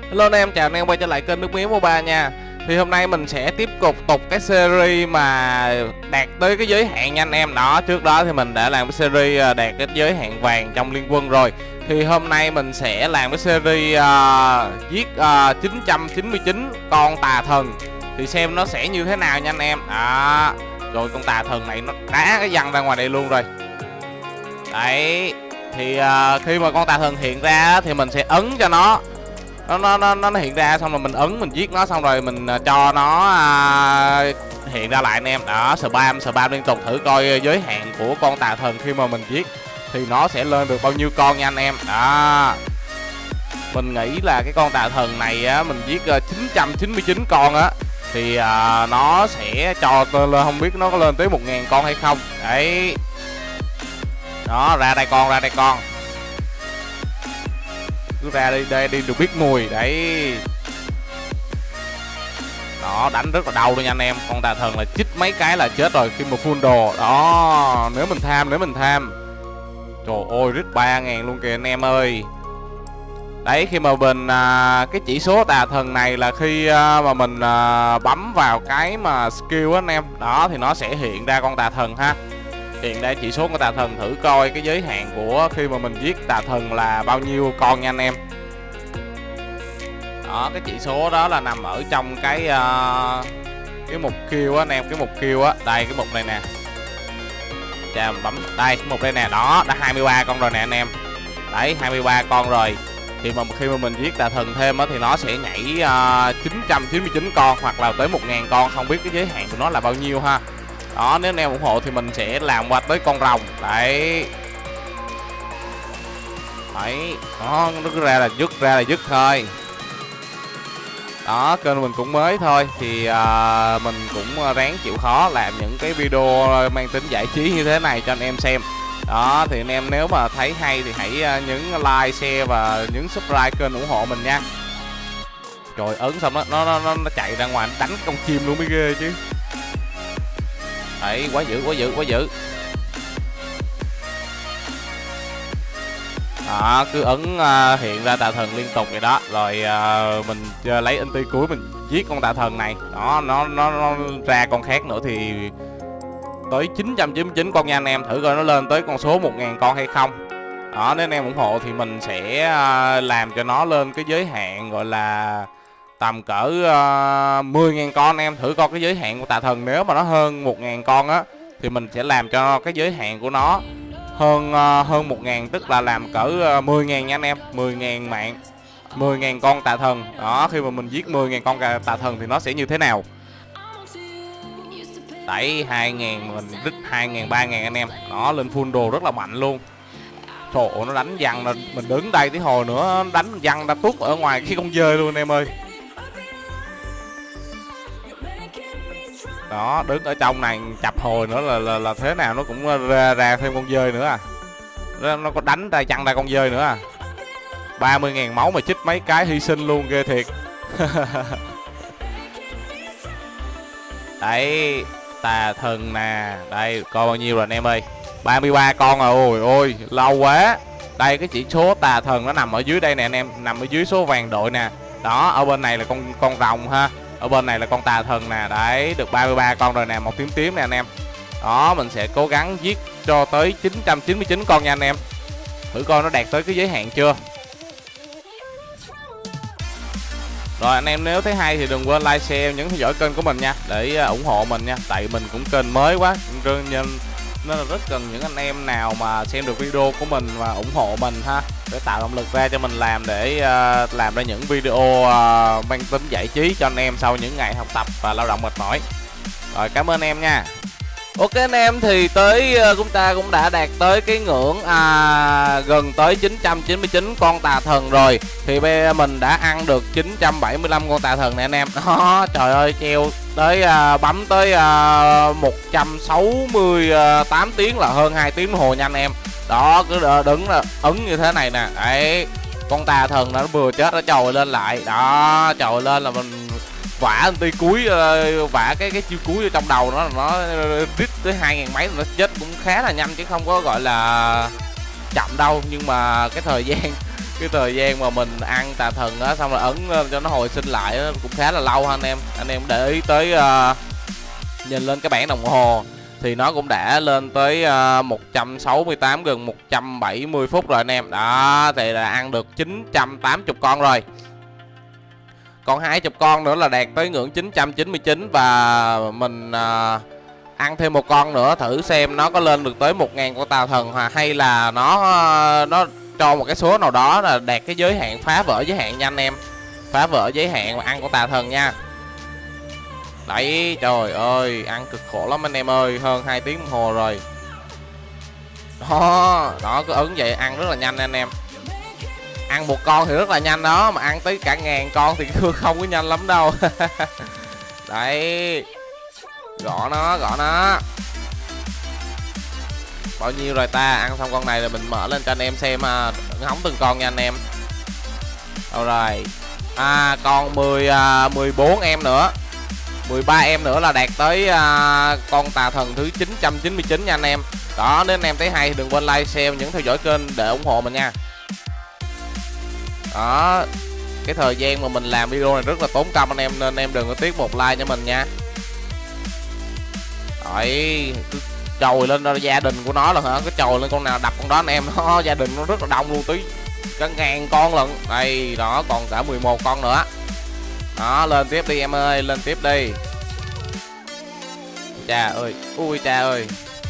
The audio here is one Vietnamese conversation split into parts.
Hello anh em, chào anh em quay trở lại kênh nước miếng MOBA nha. Thì hôm nay mình sẽ tiếp tục cái series mà đạt tới cái giới hạn nha anh em. Đó, trước đó thì mình đã làm cái series đạt cái giới hạn vàng trong liên quân rồi. Thì hôm nay mình sẽ làm cái series giết 999 con tà thần. Thì xem nó sẽ như thế nào nha anh em. Đó, rồi con tà thần này nó đá cái văng ra ngoài đây luôn rồi. Đấy, thì khi mà con tà thần hiện ra thì mình sẽ ấn cho nó hiện ra, xong rồi mình ấn mình giết nó, xong rồi mình cho nó hiện ra lại anh em. Đó, spam liên tục thử coi giới hạn của con tà thần khi mà mình giết thì nó sẽ lên được bao nhiêu con nha anh em. Đó, mình nghĩ là cái con tà thần này á, mình giết 999 con á thì nó sẽ cho lên, không biết nó có lên tới 1000 con hay không. Đấy, đó, ra đây con cứ ra đây đi được biết mùi. Đấy, đó, đánh rất là đau luôn nha anh em. Con tà thần là chích mấy cái là chết rồi khi mà full đồ. Đó, nếu mình tham trời ơi, rít 3000 luôn kìa anh em ơi. Đấy, khi mà mình cái chỉ số tà thần này là khi mà mình bấm vào cái mà skill á anh em. Đó, thì nó sẽ hiện ra con tà thần ha, hiện ra chỉ số của tà thần, thử coi cái giới hạn của khi mà mình giết tà thần là bao nhiêu con nha anh em. Đó, cái chỉ số đó là nằm ở trong cái mục kill á anh em, cái mục kill á, đây cái mục này nè. Chà, mình bấm đây cái mục đây nè, đó, đã 23 con rồi nè anh em. Đấy, 23 con rồi. Thì mà khi mà mình giết tà thần thêm á thì nó sẽ nhảy 999 con hoặc là tới 1000 con, không biết cái giới hạn của nó là bao nhiêu ha. Đó, nếu anh em ủng hộ thì mình sẽ làm qua tới con rồng. Đấy, đấy, đó, nó cứ ra là dứt thôi. Đó, kênh mình cũng mới thôi thì mình cũng ráng chịu khó làm những cái video mang tính giải trí như thế này cho anh em xem. Đó, thì anh em nếu mà thấy hay thì hãy nhấn like, share và nhấn subscribe kênh ủng hộ mình nha. Trời, ấn xong nó chạy ra ngoài, nó đánh con chim luôn mới ghê chứ. Đấy, quá dữ. Đó, cứ ấn hiện ra tà thần liên tục vậy đó. Rồi mình lấy ulti cuối mình giết con tà thần này. Đó, nó ra con khác nữa thì tới 999 con nha anh em. Thử coi nó lên tới con số 1000 con hay không. Đó, nếu anh em ủng hộ thì mình sẽ làm cho nó lên cái giới hạn gọi là tầm cỡ 10.000 con anh em. Thử coi cái giới hạn của tà thần, nếu mà nó hơn 1000 con á thì mình sẽ làm cho cái giới hạn của nó hơn 1000, tức là làm cỡ 10.000 nha anh em. 10.000 mạng, 10.000 con tà thần. Đó, khi mà mình giết 10.000 con tà thần thì nó sẽ như thế nào. Đẩy 2000, mình rít 2000, 3000 anh em. Nó lên full đồ rất là mạnh luôn. Trời ơi, nó đánh văng, mình đứng đây tí hồi nữa đánh văng đã tút ở ngoài cái con dơi luôn anh em ơi. Đó, đứng ở trong này chập hồi nữa là thế nào nó cũng ra thêm con dơi nữa à. Nó có đánh ra chặn ra con dơi nữa à. 30.000 máu mà chích mấy cái hy sinh luôn, ghê thiệt. Đấy, tà thần nè, đây coi bao nhiêu rồi anh em ơi. 33 con rồi, ôi ôi lâu quá. Đây, cái chỉ số tà thần nó nằm ở dưới đây nè anh em, nằm ở dưới số vàng đội nè. Đó, ở bên này là con rồng ha, ở bên này là con tà thần nè. Đấy, được 33 con rồi nè, một tím nè anh em. Đó, mình sẽ cố gắng giết cho tới 999 con nha anh em. Thử coi nó đạt tới cái giới hạn chưa. Rồi anh em nếu thấy hay thì đừng quên like, share, nhấn theo dõi kênh của mình nha, để ủng hộ mình nha. Tại mình cũng kênh mới quá nên là rất cần những anh em nào mà xem được video của mình và ủng hộ mình ha, để tạo động lực ra cho mình làm, để làm ra những video mang tính giải trí cho anh em sau những ngày học tập và lao động mệt mỏi. Rồi, cảm ơn em nha. Ok anh em, thì tới chúng ta cũng đã đạt tới cái ngưỡng gần tới 999 con tà thần rồi. Thì bây giờ mình đã ăn được 975 con tà thần này anh em. Đó, trời ơi, treo tới bấm tới 168 tiếng là hơn 2 tiếng đồng hồ nha anh em. Đó, cứ đứng ấn như thế này nè. Đấy, con tà thần nó vừa chết nó trồi lên lại. Đó, trồi lên là mình vả ulti cuối, vả cái chiêu cuối ở trong đầu nó rít tới 2000 mấy, nó chết cũng khá là nhanh chứ không có gọi là chậm đâu. Nhưng mà cái thời gian Cái thời gian mà mình ăn tà thần á, xong rồi ấn cho nó hồi sinh lại á, cũng khá là lâu ha anh em. Anh em để ý tới nhìn lên cái bảng đồng hồ thì nó cũng đã lên tới 168 gần 170 phút rồi anh em. Đó thì là ăn được 980 con rồi. Còn 20 con nữa là đạt tới ngưỡng 999 và mình ăn thêm một con nữa thử xem nó có lên được tới 1000 con tà thần hay là nó cho một cái số nào đó là đạt cái giới hạn phá vỡ giới hạn nha anh em. Phá vỡ giới hạn mà ăn con tà thần nha. Đấy, trời ơi, ăn cực khổ lắm anh em ơi, hơn 2 tiếng đồng hồ rồi. Đó, cứ ấn vậy ăn rất là nhanh anh em. Ăn một con thì rất là nhanh đó, mà ăn tới cả 1000 con thì không có nhanh lắm đâu. Đấy. Gõ nó. Bao nhiêu rồi ta? Ăn xong con này rồi mình mở lên cho anh em xem hóng từng con nha anh em. Đâu rồi? Con 14 em nữa. 13 em nữa là đạt tới con tà thần thứ 999 nha anh em. Đó, nếu anh em thấy hay thì đừng quên like, share, nhấn theo dõi kênh để ủng hộ mình nha. Đó, cái thời gian mà mình làm video này rất là tốn công anh em, nên anh em đừng có tiếc một like cho mình nha. Đấy, cứ trồi lên đó, gia đình của nó là hả, cứ trồi lên con nào đập con đó anh em. Nó gia đình nó rất là đông luôn, tí cả 1000 con lận. Đây, đó, còn cả 11 con nữa. Đó, lên tiếp đi em ơi, lên tiếp đi. Cha ơi, ui cha ơi.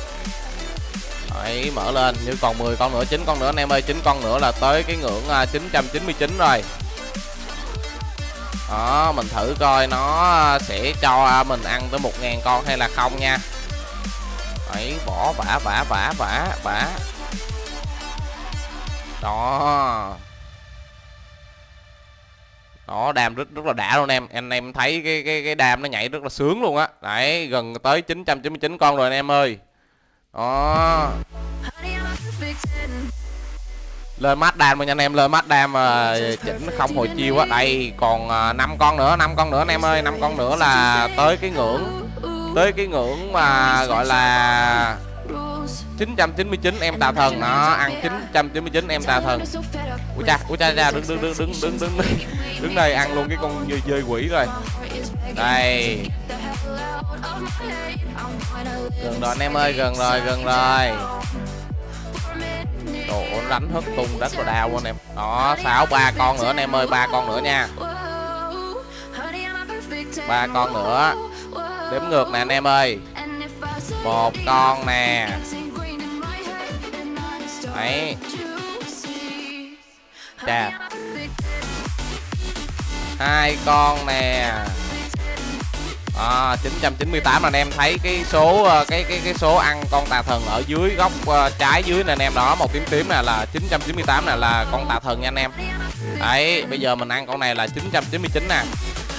Đấy, mở lên, như còn 10 con nữa, 9 con nữa anh em ơi, 9 con nữa là tới cái ngưỡng 999 rồi. Đó, mình thử coi nó sẽ cho mình ăn tới 1000 con hay là không nha. Đấy, bỏ vả. Đó, đam rất là đã luôn anh em thấy cái đam nó nhảy rất là sướng luôn á. Đấy, gần tới 999 con rồi anh em ơi. Đó. Lên mắt đam nha anh em, lên mắt đam mà chỉnh không hồi chiêu á. Đây, còn 5 con nữa anh em ơi, 5 con nữa là tới cái ngưỡng mà gọi là 999 em tà thần. Nó ăn 999 em tà thần. Ui cha, đứng đây ăn luôn cái con dơi quỷ rồi. Đây. Gần rồi anh em ơi, gần rồi. Đồ đánh hất tung rất là đau anh em. Đó, 3 con nữa anh em ơi, 3 con nữa nha. 3 con nữa. Đếm ngược nè anh em ơi. 1 con nè. Đấy. Chà. 2 con nè. 998 anh em thấy cái số cái số ăn con tà thần ở dưới góc trái dưới nè anh em, đó màu tím nè là 998 nè, là con tà thần nha anh em. Đấy, bây giờ mình ăn con này là 999 nè.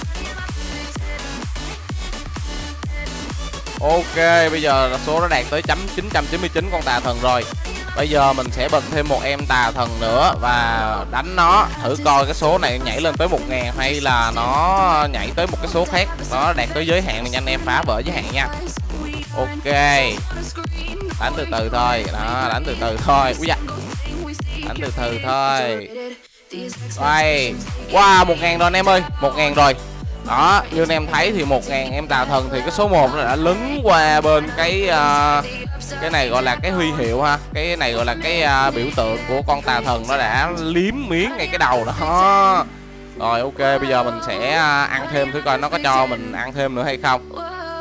Ok, bây giờ số nó đạt tới 999 con tà thần rồi. Bây giờ mình sẽ bật thêm một em tà thần nữa và đánh nó thử coi cái số này nhảy lên tới 1000 hay là nó nhảy tới một cái số khác. Nó đạt tới giới hạn này nha anh em, phá vỡ giới hạn nha. Ok. Đánh từ từ thôi. Đó, đánh từ từ thôi. Úi da. Đánh từ từ thôi. Đây. Wow, 1000 rồi anh em ơi, 1000 rồi. Đó, như anh em thấy thì 1000 em tà thần thì cái số 1 nó đã lấn qua bên cái này gọi là cái huy hiệu ha. Cái này gọi là cái biểu tượng của con tà thần, nó đã liếm miếng ngay cái đầu đó. Rồi ok, bây giờ mình sẽ ăn thêm thử coi nó có cho mình ăn thêm nữa hay không.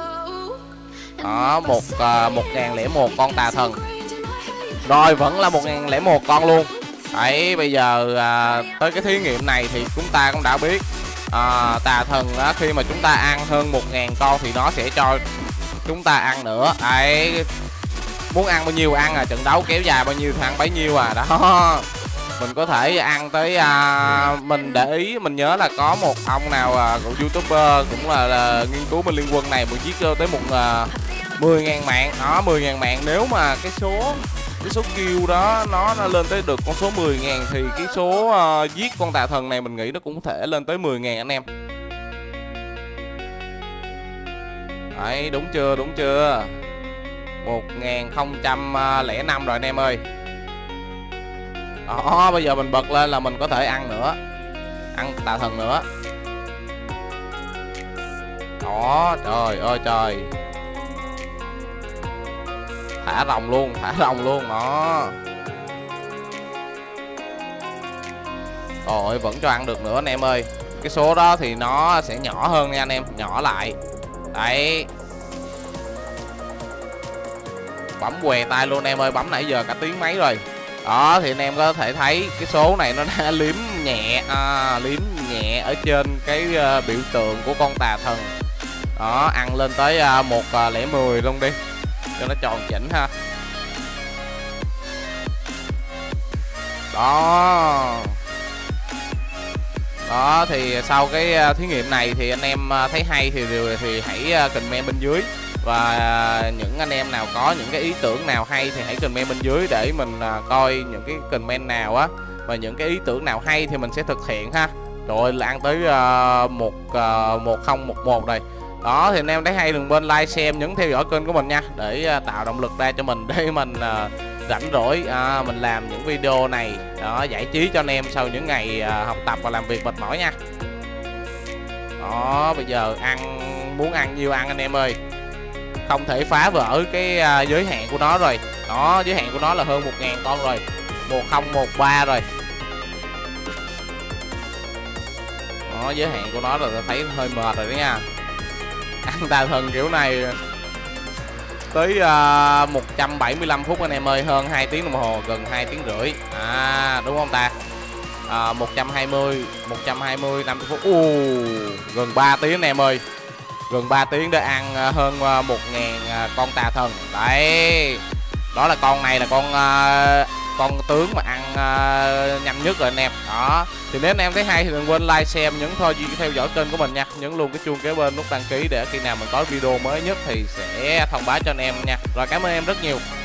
Đó, 1001 con tà thần. Rồi, vẫn là 1001 con luôn. Đấy, bây giờ tới cái thí nghiệm này thì chúng ta cũng đã biết tà thần khi mà chúng ta ăn hơn 1000 con thì nó sẽ cho chúng ta ăn nữa. Đấy, muốn ăn bao nhiêu ăn trận đấu kéo dài bao nhiêu thì ăn bấy nhiêu đó. Mình có thể ăn tới mình để ý, mình nhớ là có một ông nào của YouTuber cũng là nghiên cứu bên Liên Quân này, mình giết tới 10.000 mạng. Đó, 10.000 mạng, nếu mà cái số kill đó nó lên tới được con số 10.000 thì cái số giết con tà thần này mình nghĩ nó cũng có thể lên tới 10.000 anh em. Đấy, đúng chưa? 1005 rồi anh em ơi. Đó, bây giờ mình bật lên là mình có thể ăn nữa, ăn tà thần nữa. Đó, trời ơi trời, thả rồng luôn, thả rồng luôn. Đó, rồi vẫn cho ăn được nữa anh em ơi. Cái số đó thì nó sẽ nhỏ hơn nha anh em, nhỏ lại. Đấy, bấm què tay luôn em ơi, bấm nãy giờ cả tiếng mấy rồi. Đó thì anh em có thể thấy cái số này nó đã liếm nhẹ ở trên cái biểu tượng của con tà thần. Đó, ăn lên tới 110 luôn đi cho nó tròn chỉnh ha. Đó thì sau cái thí nghiệm này thì anh em thấy hay thì hãy comment bên dưới. Và những anh em nào có những cái ý tưởng nào hay thì hãy comment bên dưới để mình coi những cái comment nào á, và những cái ý tưởng nào hay thì mình sẽ thực hiện ha. Rồi là ăn tới 1011 rồi. Đó thì anh em thấy hay đừng quên like, xem, nhấn theo dõi kênh của mình nha, để tạo động lực ra cho mình để mình rảnh rỗi mình làm những video này đó, giải trí cho anh em sau những ngày học tập và làm việc mệt mỏi nha. Đó, bây giờ muốn ăn nhiêu ăn anh em ơi, không thể phá vỡ cái giới hạn của nó rồi. Đó, giới hạn của nó là hơn 1000 con rồi, 1013 rồi. Đó, giới hạn của nó rồi, tôi thấy hơi mệt rồi đó nha. Ăn tà thần kiểu này tới 175 phút anh em ơi, hơn 2 tiếng đồng hồ, gần 2 tiếng rưỡi đúng không ta? 120 50 phút, gần 3 tiếng anh em ơi, gần 3 tiếng để ăn hơn 1000 con tà thần. Đấy, đó là con này là con tướng mà ăn nhanh nhất rồi anh em. Đó thì nếu anh em thấy hay thì đừng quên like, xem, nhấn theo dõi kênh của mình nha, nhấn luôn cái chuông kế bên nút đăng ký để khi nào mình có video mới nhất thì sẽ thông báo cho anh em nha. Rồi, cảm ơn em rất nhiều.